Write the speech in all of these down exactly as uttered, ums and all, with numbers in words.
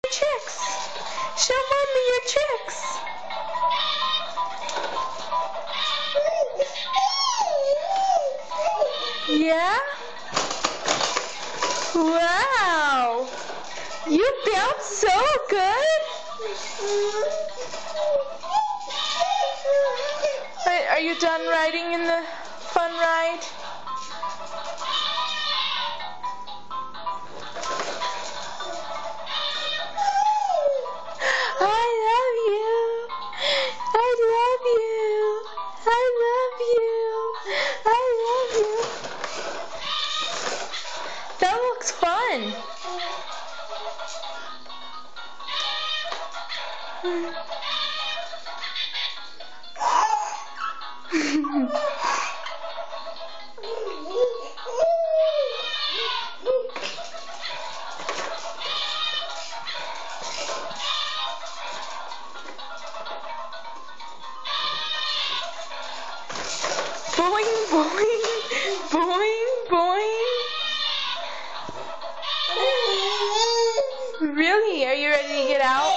tricks. Show mommy your tricks. Yeah? Wow. You bounce so good. Are, are you done riding in the fun ride? I love you. I love you. I love you. I love you. That looks fun. Boing, boing, boing, boing. Really? Are you ready to get out?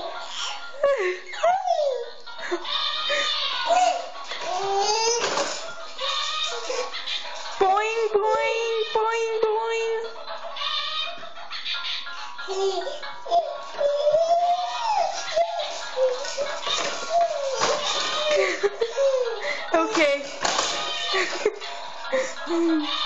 Boing, boing, boing, boing. Okay.